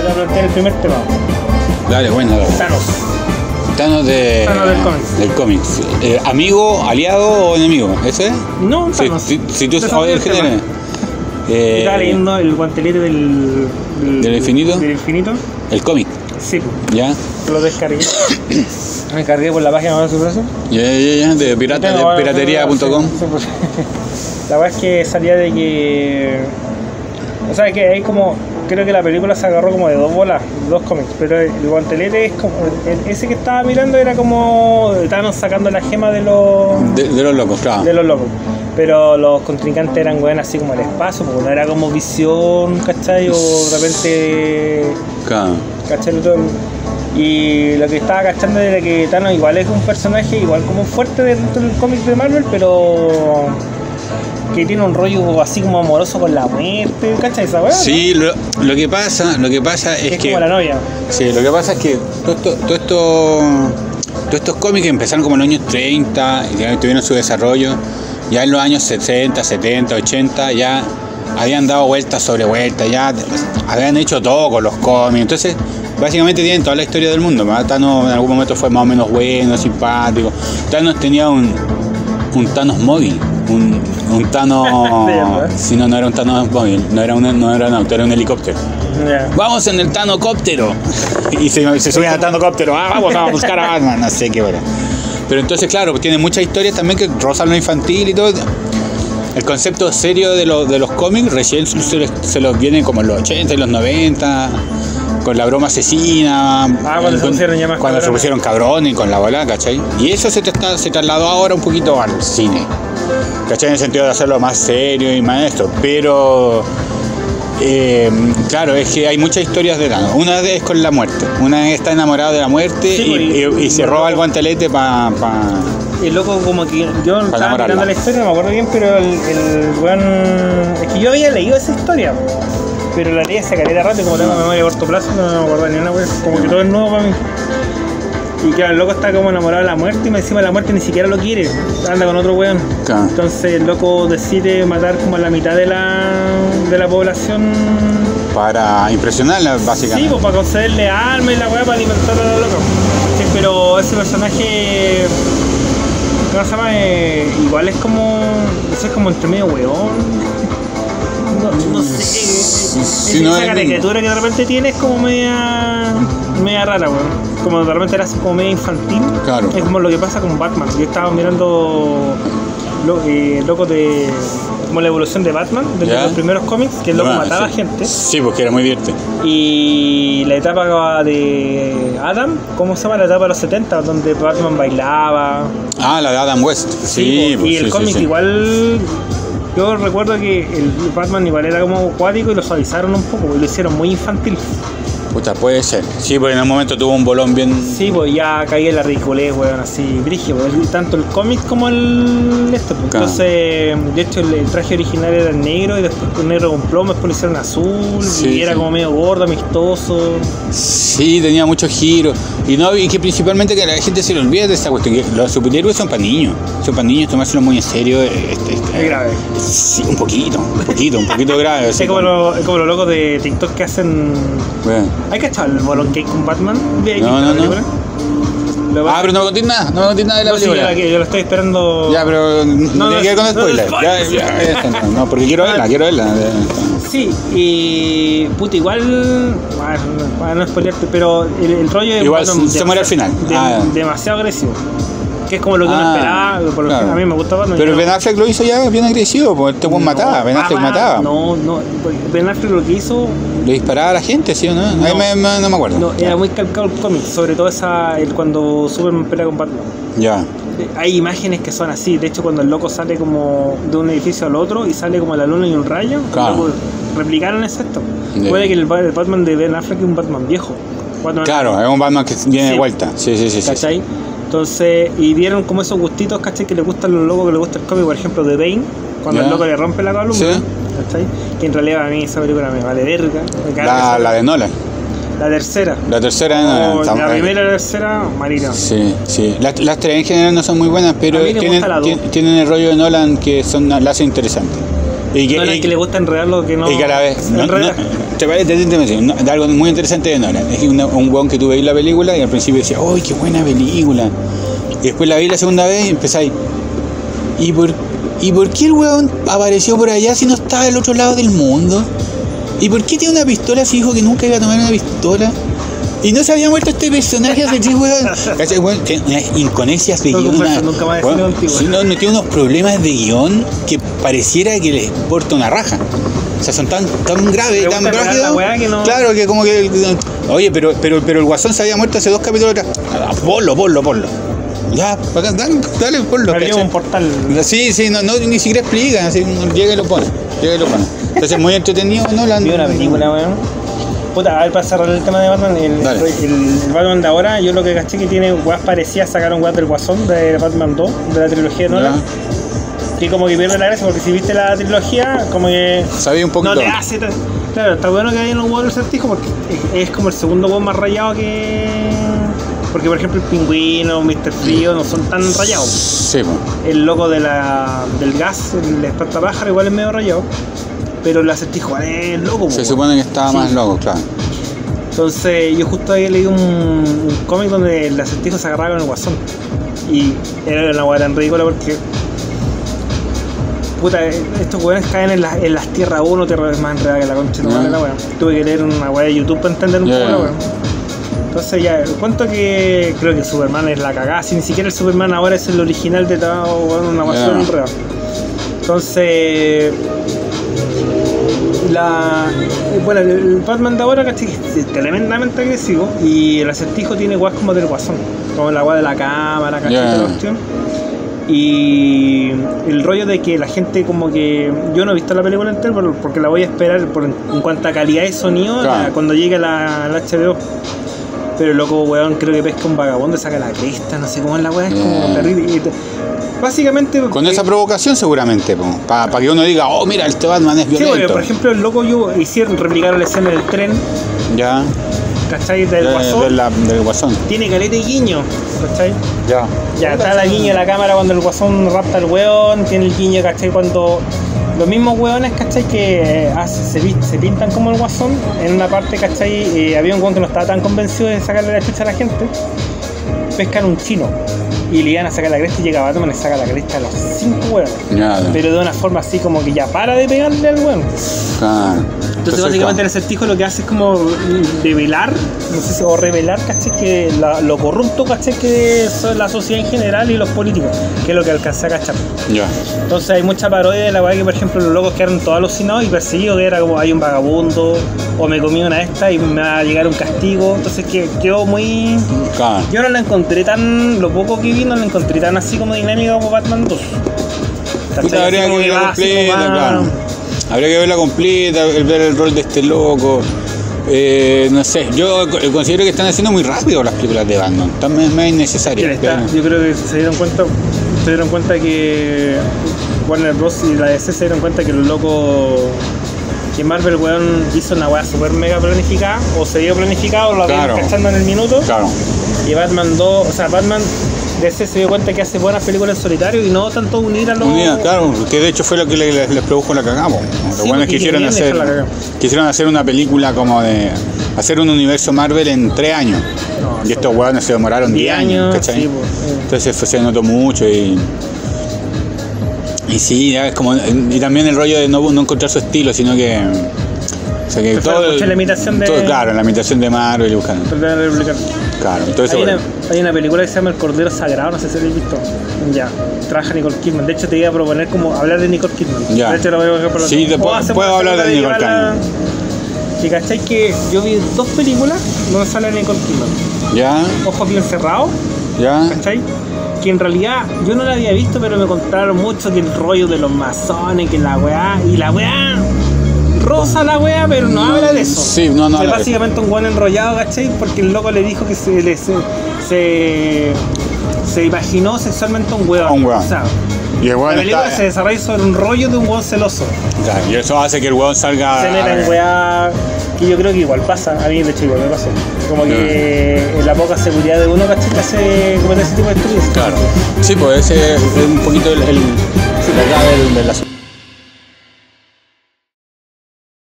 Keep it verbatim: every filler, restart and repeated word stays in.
a plantear el primer tema. Dale, bueno, dale. Thanos. Thanos de, Thanos del cómics. Del cómics. Eh, ¿Amigo, aliado o enemigo? ¿Ese es? No, Si, Thanos. si, si tú Desarrolla sabes el el tema. género. Eh, Estaba leyendo el guantelete del... ¿Del infinito? Del infinito. El cómic, Sí, ¿ya? lo descargué. Me cargué por la página de su brazo. Ya, ya, ya, de, pirata, de piratería punto com. Sí, sí, pues. La verdad es que salía de que... O sea, que hay como... Creo que la película se agarró como de dos bolas, dos cómics, pero el guantelete es como... el- ese que estaba mirando era como... Estaban sacando la gema de los... De, de los locos, claro. de los locos. Pero los contrincantes eran weón así como el espacio, porque no era como visión, ¿cachai? O de repente... Claro. ¿cachai? Todo el- Y lo que estaba cachando era que Thanos igual es un personaje igual como fuerte dentro del cómic de Marvel, pero que tiene un rollo así como amoroso con la muerte, ¿cachai? Esa weá, Sí, lo, lo que pasa, lo que pasa es, ¿no? Es que como la novia. sí, lo que pasa es que todo esto, todo esto, todos estos cómics empezaron como en los años treinta y ya tuvieron su desarrollo. Ya en los años sesenta, setenta, ochenta ya habían dado vueltas sobre vueltas, ya habían hecho todo con los cómics. Entonces, básicamente tienen toda la historia del mundo. ¿verdad? Thanos en algún momento fue más o menos bueno, simpático. Thanos tenía un, un Thanos móvil. Un, un Thanos. Si no, no era un Thanos móvil, no era, una, no era un auto, era un helicóptero. Ya. Vamos en el Thanocóptero. Y se, se subían al Thanocóptero. Ah, vamos a buscar a Batman. No sé qué, bueno. Pero entonces, claro, tiene muchas historias también que rozan lo infantil y todo. El concepto serio de, lo, de los cómics recién se, les- se los viene como en los ochenta y los noventa, con la broma asesina. Ah, cuando se con- pusieron ya más Cuando se cabrones. pusieron cabrones con la bola, ¿cachai? Y eso se, tra- se trasladó ahora un poquito al cine. ¿Cachai? En el sentido de hacerlo más serio y más esto. Pero... Eh, claro, es que hay muchas historias de Thanos. Una es con la muerte. Una es está enamorado de la muerte Sí, y, y- y- y se roba el guantelete para... Pa, El loco como que yo estaba enamorarla. mirando la historia, no me acuerdo bien, pero el, el weón... Es que yo había leído esa historia, pero la leí hace caleta rato y como tengo memoria a corto plazo no me acuerdo ni una weón, como que todo es nuevo para mí. Y claro, el loco está como enamorado de la muerte y encima la muerte ni siquiera lo quiere, anda con otro weón. Claro. Entonces el loco decide matar como a la mitad de la, de la población. para impresionarla, Sí, básicamente. pues para concederle armas y la weá para alimentar a los locos. Sí, pero ese personaje, ¿cómo se llama? Eh, igual es como, ese es como entre medio weón. No, no sé, Sí, esa sí, no es- caricatura que de repente tiene es como media, media rara, weón. Como de repente era así como media infantil. Claro. Es como lo que pasa con Batman. Yo estaba mirando lo, eh, loco de como la evolución de Batman, de Ya. los primeros cómics, que el loco Bueno, mataba sí. gente. Sí, porque era muy divertido. Y la etapa de Adam, ¿cómo se llama? La etapa de los setenta, donde Batman bailaba. Ah, la de Adam West. Sí, po, pues, y el sí, cómic sí, sí. igual. Yo recuerdo que el Batman igual era como acuático y lo suavizaron un poco, y lo hicieron muy infantil. Puta, puede ser. Sí, porque en un momento tuvo un bolón bien... Sí, pues ya caía en la ridiculez, weón, así, brígido, pues, tanto el cómic como el este, pues. Claro. Entonces, de hecho, el, el traje original era negro y después con negro con plomo, después lo hicieron azul, Sí, y era sí. como medio gordo, amistoso. Sí, tenía muchos giros. Y no y que principalmente que la gente se le olvida de esta cuestión, que los superhéroes son para niños. Son para niños, tomárselo muy en serio. Este, este, Es grave. Sí, un poquito, un poquito, un poquito grave. así Es como, como- lo- es como los locos de TikTok que hacen. Bueno. ¿Hay cachado el bolón cake con Batman? ¿Hay No, visto no, la no. película? Lo Ah, pero no me contés nada, no me contés nada de la no, sí, yo, película. la, yo lo estoy esperando. Ya, pero no, No, tiene no, que ver con no, spoilers. no, ya, no, ya, eso no, no, porque quiero verla, quiero verla. Sí, y. Puta, igual. Bueno, para no spoilearte, pero el, el rollo de. Igual Batman se- se muere al final. de- Ah. Demasiado agresivo. Que es como lo que uno Ah, esperaba. Por lo claro. que a mí me gusta Batman. Pero yo- Ben Affleck lo hizo ya bien agresivo, porque este buen mataba, Ben Affleck ah, mataba. No, no. Ben Affleck lo que hizo. Le disparaba a la gente, ¿sí o no? Ahí No. me, me- no me acuerdo. No, era muy calcado el cómic, sobre todo esa, el, cuando Superman pelea con Batman. Ya. Hay imágenes que son así, de hecho cuando el loco sale como de un edificio al otro y sale como la luna y un rayo, Claro. loco, replicaron ese esto. Ya. Puede que el, Ba- el Batman de Ben Affleck es un Batman viejo. Batman- Claro, es un Batman que viene Sí. de vuelta. Sí, sí, sí. sí, sí. ¿Cachai? Entonces, y vieron como esos gustitos, ¿cachai? Que le gustan los locos, que le gusta el cómic, por ejemplo, de Bane, cuando Ya. el loco le rompe la columna, Sí. ¿cachai? Que en realidad a mí esa película me vale verga. Me caga La, esa- la de Nolan. la tercera. La tercera de Oh, Nolan. la Estamos- primera y la tercera, marina. Sí, sí. Las, las tres en general no son muy buenas, pero A mí me tienen, gusta la dos. tien- tienen el rollo de Nolan que son, la hacen interesante. Y que, no, no, y, es que le gusta enredar lo que no. y que a la vez. No, enreda. no, te parece no, de algo muy interesante de Nolan. Es una, un weón que tú veis la película y al principio decía, ¡ay, qué buena película! Y después la vi la segunda vez y empezáis. ¿Y por, ¿Y por qué el weón apareció por allá si no estaba del otro lado del mundo? ¿Y por qué tiene una pistola si dijo que nunca iba a tomar una pistola? Y no se había muerto este personaje hace tres weón. Ese weón tiene unas inconexias de guión. Nunca más Weón, si no, no tiene unos problemas de guión que pareciera que les porta una raja. O sea, son tan, tan graves, tan rápidos. Que no... Claro, que como que. Oye, pero, pero, pero el Guasón se había muerto hace dos capítulos atrás. Ah, ponlo, ponlo, ponlo. Ya, dale, dale, ponlo. Había un portal. Sí, sí, no, no, ni siquiera explican. Así, llega y lo pone. Llega y lo pone. Entonces, muy entretenido, ¿no? La, Vi una película, weón. Puta, a ver, para cerrar el tema de Batman, el, el, el Batman de ahora, yo lo que caché que tiene weas parecidas, sacaron weas del Guasón de Batman dos, de la trilogía de Nolan. Que como que pierde la gracia, porque si viste la trilogía, como que sabía un poquito. No te hace. Claro, está bueno que haya un huevo del Acertijo, porque es, es como el segundo huevo más rayado que. Porque, por ejemplo, el Pingüino, mister Frío no son tan rayados. Sí, pues. El loco de la, del gas, el espantapájaro, igual es medio rayado. Pero el Acertijo es loco. Se po, supone que estaba sí. más loco, claro. Entonces, yo justo había leído un, un cómic donde el Acertijo se agarraba con el Guasón. Y era una hueá tan ridícula porque. Puta, estos weones caen en, la, en las tierras uno, tierra más enredada que la concha, no yeah. la weá. Tuve que leer una weá de YouTube para entender un yeah. poco la weá. Entonces ya, cuento que creo que Superman es la cagada, si ni siquiera el Superman ahora es el original de todo, bueno, una basura yeah. enredada. Entonces, la bueno, el Batman de ahora, ¿cachai? Es tremendamente agresivo y el Acertijo tiene weas como del Guasón, como la weá de la cámara, ¿cachai? Yeah. La cuestión. Y el rollo de que la gente como que... Yo no he visto la película entera porque la voy a esperar por, en cuanto a calidad de sonido claro. la, cuando llegue la, la H B O. Pero el loco, weón, creo que pesca un vagabundo, saca la cresta, no sé cómo es la weá, es como yeah. terrible. Y te, básicamente... Con esa provocación seguramente, para pa que uno diga, oh, mira, este Batman es violento. Sí, porque, por ejemplo, el loco yo hicieron, replicaron la escena del tren. Ya. ¿Cachai? Del de, Guasón. De la, del Guasón. Tiene caleta y guiño, ¿cachai? Ya. Ya está la guiño de la cámara cuando el Guasón rapta al weón, tiene el guiño, ¿cachai? Cuando los mismos weones, ¿cachai? Que eh, hace, se, se pintan como el Guasón. En una parte, ¿cachai? Eh, había un weón que no estaba tan convencido de sacarle la chucha a la gente. Pescan un chino y le iban a sacar la cresta y llega Batman y le saca la cresta a los cinco weones. Ya, ya. Pero de una forma así como que ya para de pegarle al weón. Claro. Entonces, Entonces básicamente claro. el Acertijo lo que hace es como develar, no sé si, o revelar, ¿cachai? Que la, lo corrupto, ¿cachai? Que es la sociedad en general y los políticos, que es lo que alcanza a cachar. Ya. Entonces hay mucha parodia de la weá que, por ejemplo, los locos quedaron todos alucinados y perseguidos, que era como hay un vagabundo, o me comí una de estas y me va a llegar un castigo. Entonces que, quedó muy... Claro. Yo no la encontré tan, lo poco que vi no la encontré tan así como dinámica como Batman dos. Puta, habría que verla completa, claro. Habría que verla completa, ver el rol de este loco. Eh, no sé, yo considero que están haciendo muy rápido las películas de Batman. También es innecesarias. Está, yo creo que se dieron cuenta, se dieron cuenta que Warner Bros. Y la D C se dieron cuenta que los locos, que Marvel, weón, hizo una weá super mega planificada, o se dio planificado, o lo habían claro. cachando en el minuto. Claro. Y Batman dos, o sea, Batman D C se dio cuenta que hace buenas películas en solitario y no tanto unir a los... Unida, claro, que de hecho fue lo que les, les produjo la cagamos. Lo sí, bueno es que quisieron hacer, quisieron hacer una película como de... Hacer un universo Marvel en tres años. No, y estos weones se demoraron diez años, ¿cachai? Sí, pues, sí. Entonces fue, se notó mucho y... Y sí, ya es como... Y también el rollo de no, no encontrar su estilo, sino que... O sea que todo, la imitación de... todo, claro, la imitación de Marvel y buscando. Claro, entonces hay, bueno. una, hay una película que se llama El Cordero Sagrado, no sé si lo habéis visto. Ya, trabaja Nicole Kidman. De hecho, te iba a proponer como hablar de Nicole Kidman. Ya. De hecho, lo voy a dejar por la sí, puedo, puedo hablar de Nicole Kidman. Y cachai que yo vi dos películas donde sale Nicole Kidman. Ya. Ojos bien cerrados. Ya. ¿Cachai? Que en realidad yo no la había visto, pero me contaron mucho que el rollo de los masones, que la weá. Y la weá. Rosa la wea, pero no, no habla de eso. Sí, no, no. Es básicamente un buen enrollado, ¿cachai? Porque el loco le dijo que se le, se, se, se imaginó sexualmente a un weón. Un weón. O sea, y el weón la película está... se desarrolla sobre un rollo de un weón celoso. Claro, y eso hace que el weón salga. Se meta en weá, que yo creo que igual pasa. A mí, de hecho, igual me pasó. Como que en la poca seguridad de uno, ¿cachai? Que hace cometer ese tipo de estudios. Claro. Sí, pues ese es un poquito el, el, la clave del, del asunto.